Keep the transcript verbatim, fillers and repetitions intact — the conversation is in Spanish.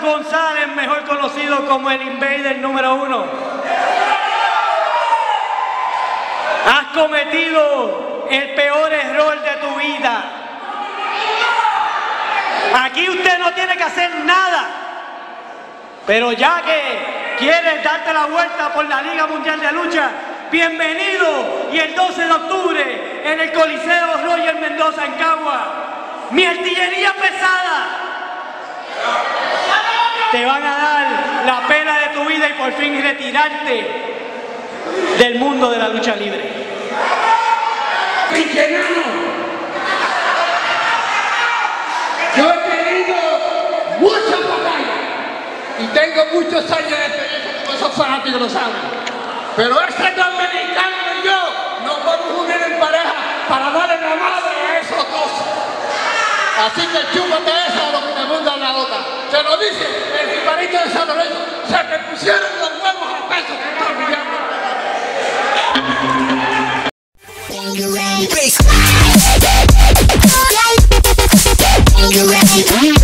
González, mejor conocido como el Invader número uno. Has cometido el peor error de tu vida. Aquí usted no tiene que hacer nada, pero ya que quieres darte la vuelta por la Liga Mundial de Lucha, bienvenido. Y el doce de octubre en el Coliseo Roger Mendoza en Cagua, mi artillería pesada te van a dar la pena de tu vida y por fin retirarte del mundo de la lucha libre. Yo he tenido muchas batallas y tengo muchos años de experiencia, como esos fanáticos lo saben. Pero ese dominicano y yo nos vamos a unir en pareja para darle la madre a esos dos. Así que chúpate eso a lo que te manda en la boca. Se lo dice el jibarito de San Lorenzo. Se me pusieron los huevos a peso que están brillando. Are you ready?